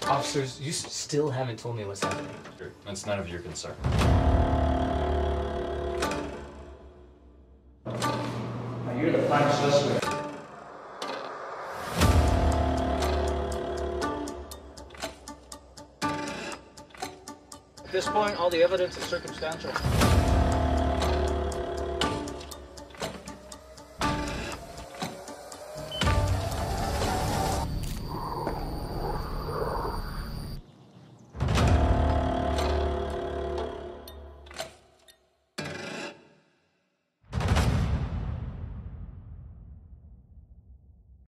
Officers, you still haven't told me what's happening. That's none of your concern. Now you're the prime suspect. At this point, all the evidence is circumstantial.